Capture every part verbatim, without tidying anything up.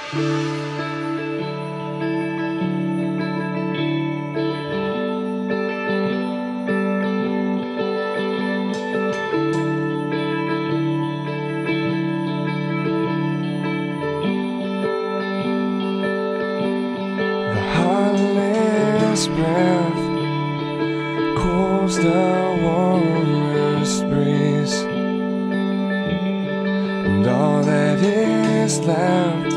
Breath cools the warmest breeze, and all that is left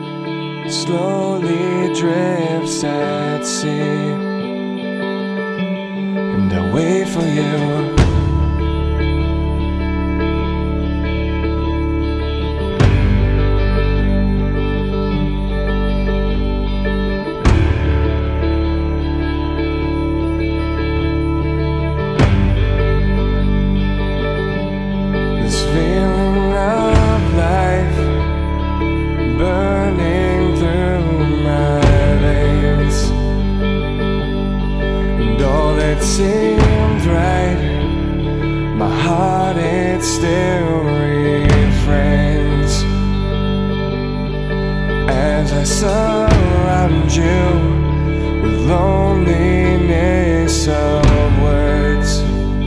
slowly drifts at sea. And I wait for you. It seemed right, my heart it still refrains as I surround you with loneliness of words.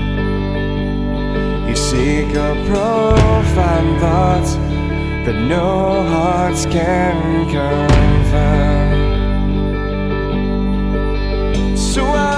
You seek a profound thought that no hearts can confirm. So I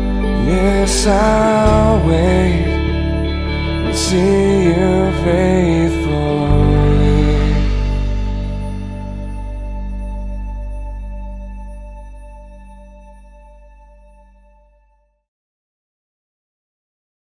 Yes, I'll wait and see you fade.